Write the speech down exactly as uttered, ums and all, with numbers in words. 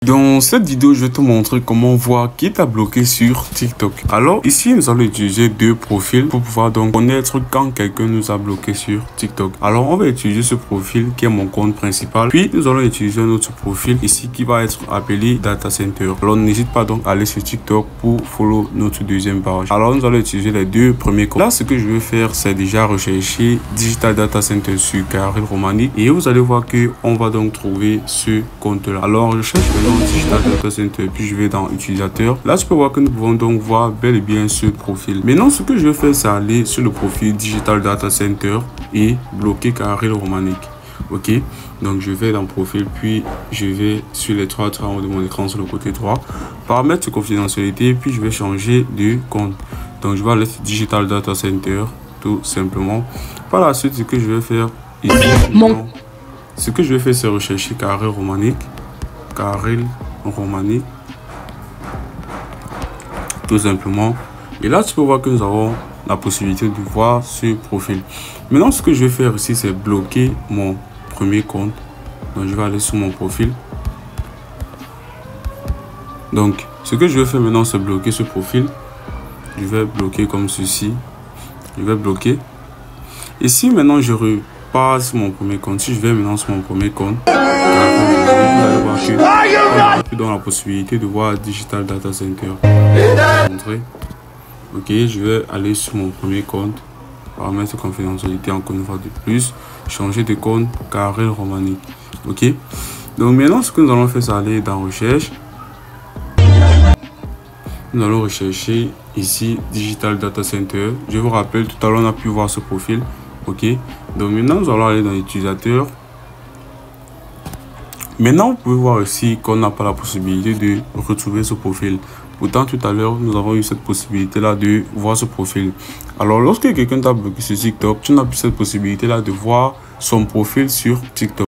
Dans cette vidéo, je vais te montrer comment voir qui t'a bloqué sur TikTok. Alors ici, nous allons utiliser deux profils pour pouvoir donc connaître quand quelqu'un nous a bloqué sur TikTok. Alors on va utiliser ce profil qui est mon compte principal. Puis nous allons utiliser un autre profil ici qui va être appelé Data Center. Alors n'hésite pas donc à aller sur TikTok pour follow notre deuxième page. Alors nous allons utiliser les deux premiers comptes. Là, ce que je vais faire, c'est déjà rechercher Digital Data Center sur Karel Romanik. Et vous allez voir que on va donc trouver ce compte là. Alors je cherche le nom Digital Data Center, puis je vais dans utilisateur. Là, tu peux voir que nous pouvons donc voir bel et bien ce profil. Maintenant, ce que je vais faire, c'est aller sur le profil Digital Data Center et bloquer Karel Romanik. Ok, donc je vais dans profil, puis je vais sur les trois traits en haut de mon écran sur le côté droit, paramètres de confidentialité, puis je vais changer de compte. Donc je vais aller sur Digital Data Center tout simplement. Par la suite, ce que je vais faire ici, mon... ce que je vais faire, c'est rechercher Karel Romanik. Karel Romanik tout simplement. Et là, tu peux voir que nous avons la possibilité de voir ce profil. Maintenant, ce que je vais faire ici, c'est bloquer mon premier compte. Donc, je vais aller sur mon profil. Donc, ce que je vais faire maintenant, c'est bloquer ce profil. Je vais bloquer comme ceci. Je vais bloquer. Et si maintenant je repars sur mon premier compte, si je vais maintenant sur mon premier compte, vous allez voir que on a dans la possibilité de voir Digital Data Center. Montrer. Ok, je vais aller sur mon premier compte, paramètres confidentialité encore une fois de plus, changer de compte Karel Romanik. Ok, donc maintenant ce que nous allons faire, c'est aller dans recherche. Nous allons rechercher ici Digital Data Center. Je vous rappelle, tout à l'heure on a pu voir ce profil. Ok, donc maintenant nous allons aller dans l'utilisateur. Maintenant, vous pouvez voir aussi qu'on n'a pas la possibilité de retrouver ce profil. Pourtant, tout à l'heure, nous avons eu cette possibilité-là de voir ce profil. Alors, lorsque quelqu'un t'a bloqué sur TikTok, tu n'as plus cette possibilité-là de voir son profil sur TikTok.